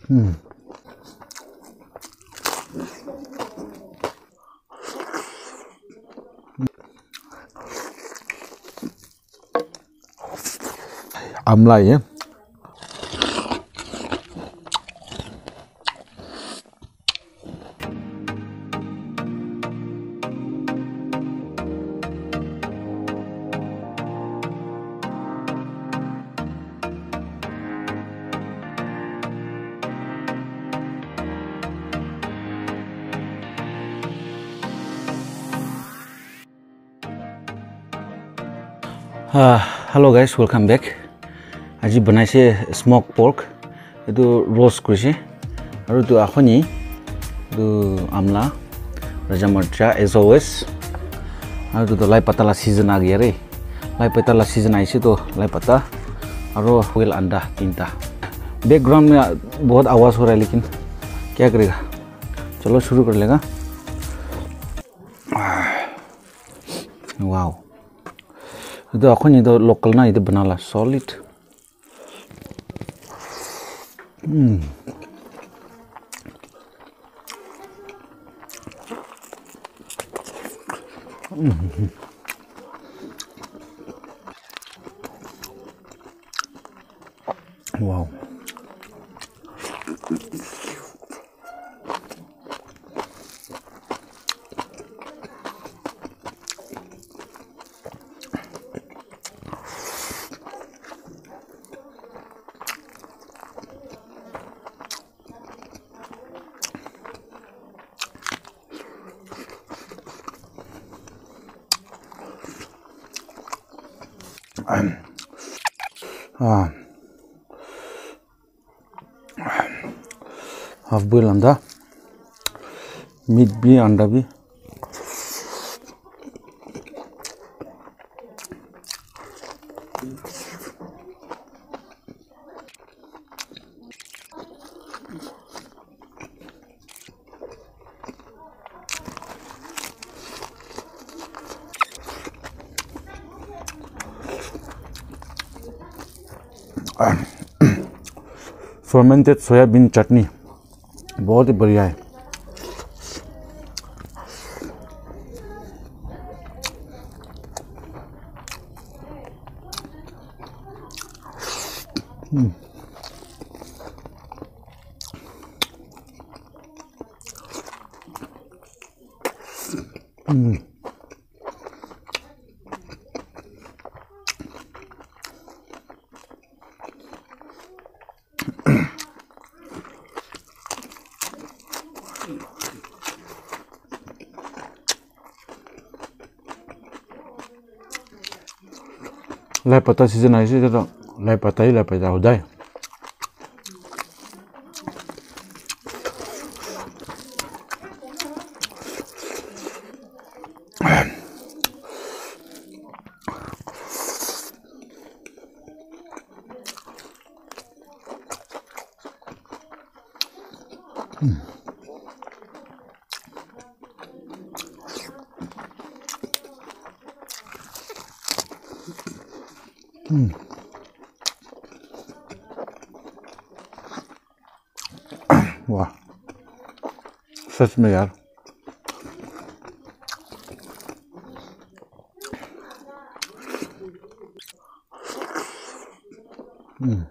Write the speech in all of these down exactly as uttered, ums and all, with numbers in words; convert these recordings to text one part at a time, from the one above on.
음. 암라예. Uh, hello guys, welcome back. Aji banaise smoked pork. Itu roast kurishi. Aru tu akhoni. Tu amla, raja marcha as always. Aru tu lai pata la season आ गया रे. Lai pata la season आई सी तो lai pata. Aru whale अंडा तीनटा. Background में बहुत आवाज हो रहा है लेकिन क्या करेगा? चलो शुरू कर लेगा. Wow. Itu aku ni tu local na itu benar lah solid. Hmm. Hmm. Wow. Ah, half boil anda, meat भी अंडा भी. fermented soyabean chutney बहुत ही बढ़िया है. Hmm. Hmm. Lai pata season आई सी तो lai pata ही lai pata होता है. Hmm. Hmm. वाह सच में यार. Hmm.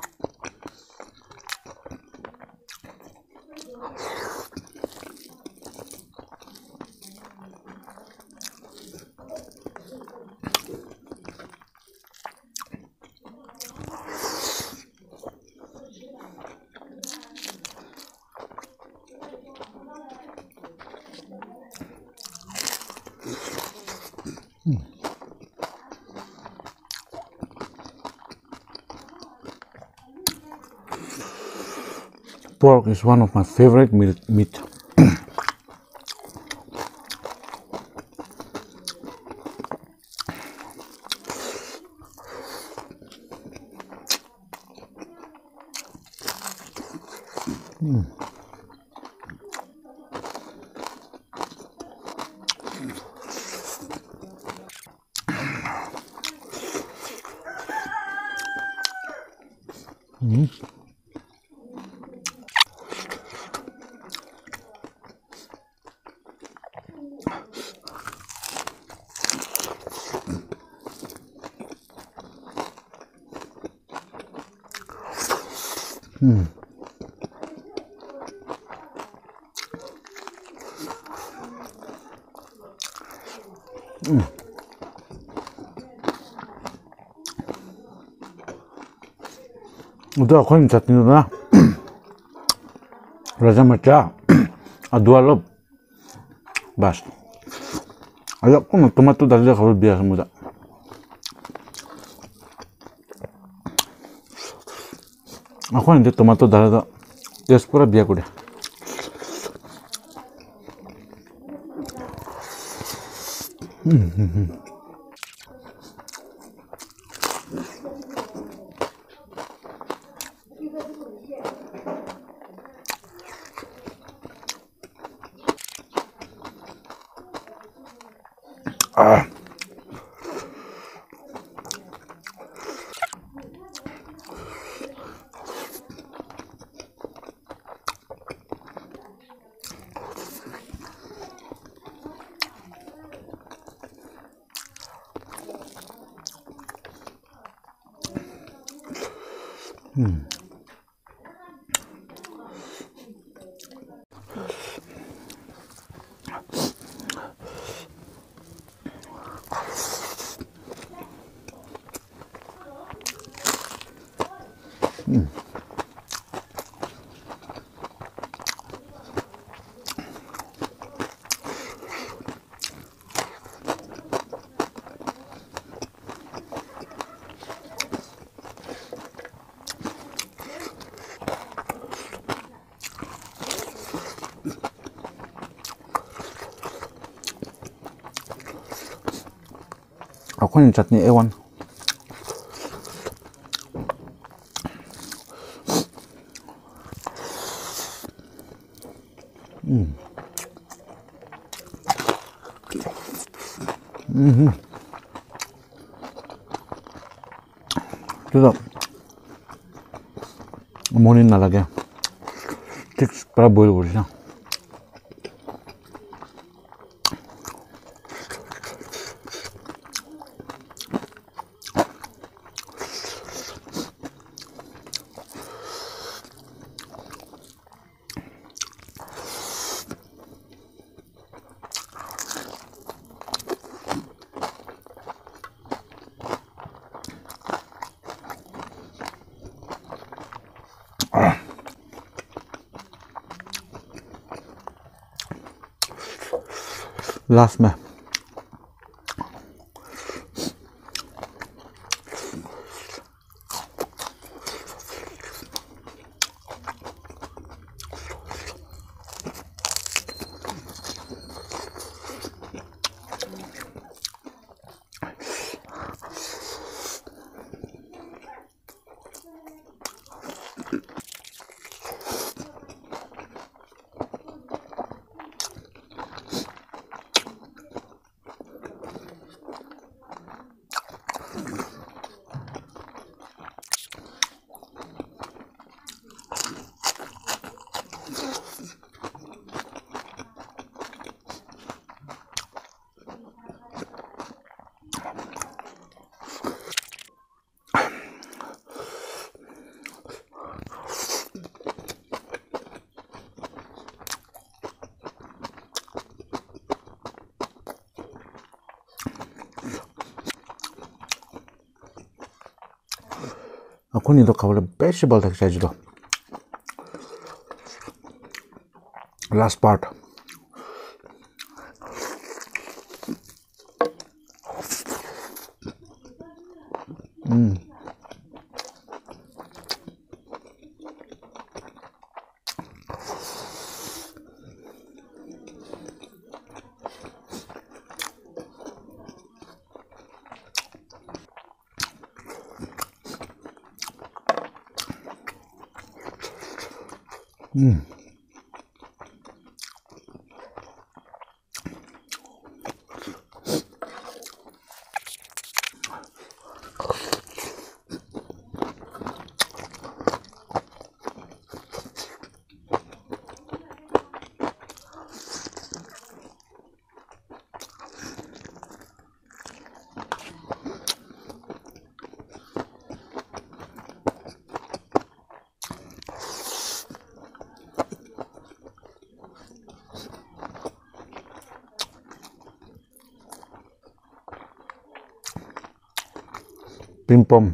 Pork is one of my favorite meat. Mm. Mm. 음. 음. udah aku yang chutney na raja macam dua lob bas ada aku tomato dari kalau biasa muda aku nanti tomato dari itu ya sepura biasa udah hmm hmm hmm ah hmm hmm aku yang chutney ewan hmm hmm tidak ngomongin lagi tik para boil udah last में aku nih tuh kalau vegetable tak saja tuh last part hmm hmm Pimpom.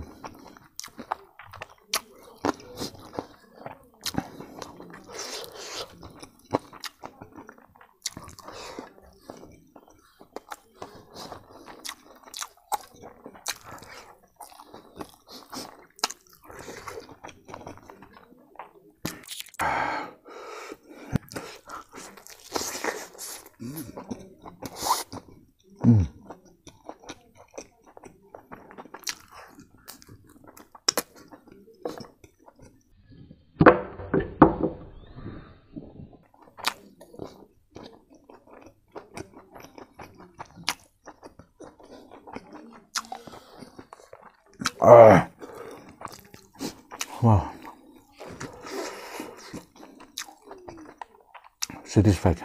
Mm. Ah. Wow. Satisfied.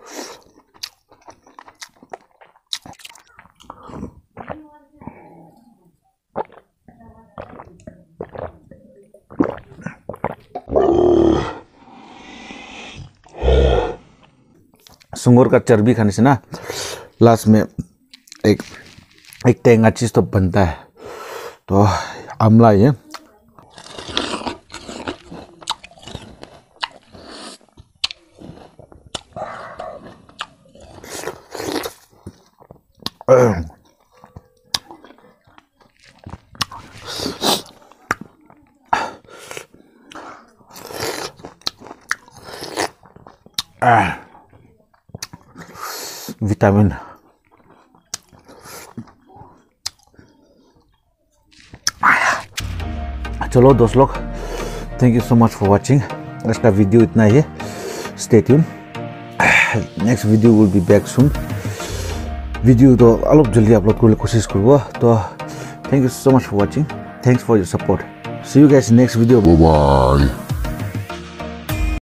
सुंगूर का चर्बी खाने से ना last में एक एक टेंगा चीज तो बनता है, तो आमला ये विटामिन। चलो दोस्त लोग, thank you so much for watching. आज का वीडियो इतना ही है। Stay tune, next video will be back soon. Video तो अलग जल्दी अपलोड करने कोशिश करूँगा। तो thank you so much for watching, thanks for your support. See you guys next video, bye bye.